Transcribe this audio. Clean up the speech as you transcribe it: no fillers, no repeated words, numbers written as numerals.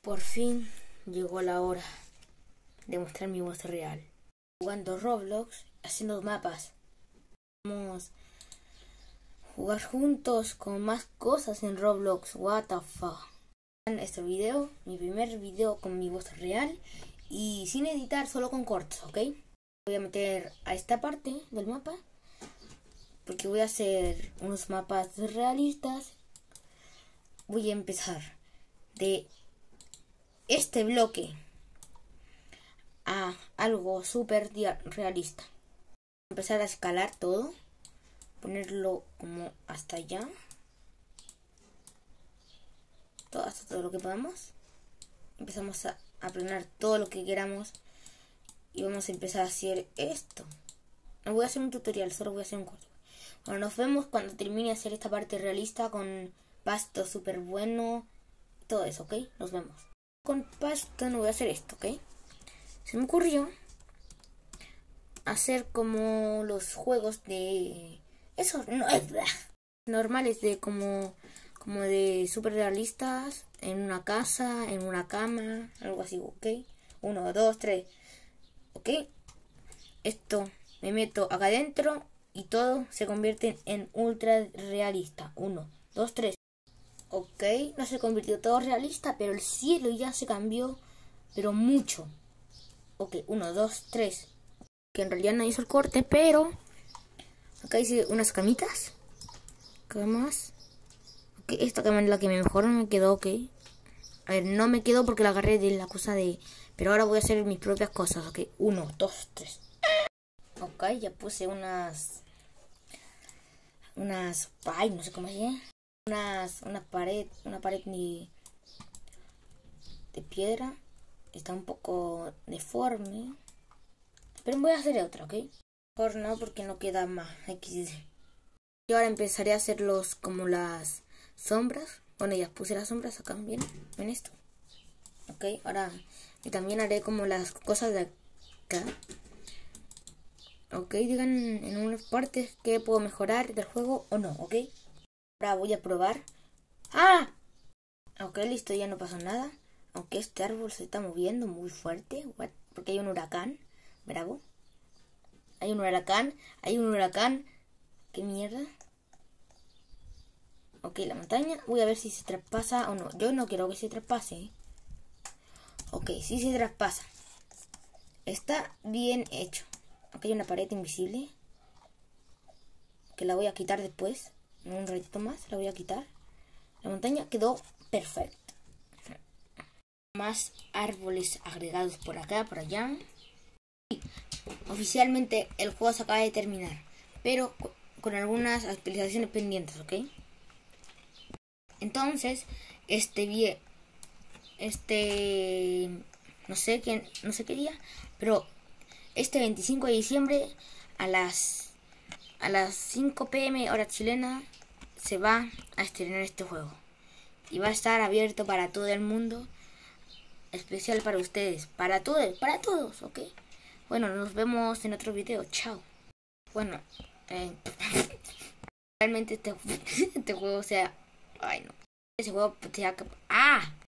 Por fin llegó la hora de mostrar mi voz real. Jugando Roblox, haciendo mapas. Vamos a jugar juntos con más cosas en Roblox. What the fuck. Este video, mi primer video con mi voz real y sin editar, solo con cortes, ¿ok? Voy a meter a esta parte del mapa porque voy a hacer unos mapas realistas. Voy a empezar de este bloque a algo súper realista. Empezar a escalar todo, ponerlo como hasta allá, hasta todo lo que podamos. Empezamos a aplanar todo lo que queramos y vamos a empezar a hacer esto. No voy a hacer un tutorial, solo voy a hacer un código. Bueno, nos vemos cuando termine de hacer esta parte realista con pasto súper bueno, todo eso, ¿ok? Nos vemos. Con pasto no voy a hacer esto, ¿ok? Se me ocurrió hacer como los juegos de eso, no es normales, de como de super realistas, en una casa, en una cama, algo así, ¿ok? 1, 2, 3, ¿ok? Esto me meto acá adentro y todo se convierte en ultra realista. 1, 2, 3. Ok, no se convirtió todo realista, pero el cielo ya se cambió, pero mucho. Ok, 1, 2, 3. Que en realidad no hizo el corte, pero acá hice unas camitas. Camas. Ok, esta cama es la que mejor me quedó, ok. A ver, no me quedó porque la agarré de la cosa de... Pero ahora voy a hacer mis propias cosas, ok. 1, 2, 3. Ok, ya puse unas... Ay, no sé cómo se llama. Una pared de piedra. Está un poco deforme. Pero voy a hacer otra, ¿ok? Mejor no, porque no queda más. XD. Y ahora empezaré a hacerlos como las sombras. Bueno, ya puse las sombras acá. ¿Ven esto? Ok, ahora y también haré como las cosas de acá. Ok, digan en unas partes que puedo mejorar del juego o no, ok. Ahora voy a probar. ¡Ah! Ok, listo, ya no pasó nada. Aunque este árbol se está moviendo muy fuerte. What? Porque hay un huracán. Bravo. Hay un huracán. ¿Qué mierda? Ok, la montaña. Voy a ver si se traspasa o no. Yo no quiero que se traspase. Ok, sí se traspasa. Está bien hecho. Aquí hay una pared invisible que la voy a quitar después. En un ratito más la voy a quitar. La montaña quedó perfecta. Más árboles agregados por acá, por allá. Y oficialmente el juego se acaba de terminar, pero con algunas actualizaciones pendientes, ¿ok? Entonces, no sé qué día, pero este 25 de diciembre a las 5 p.m. hora chilena se va a estrenar este juego y va a estar abierto para todo el mundo, especial para ustedes, para todos, ¿ok? Bueno, nos vemos en otro video, chao. Bueno, realmente este juego sea... Ay, no. Ese juego sea... ¡Ah!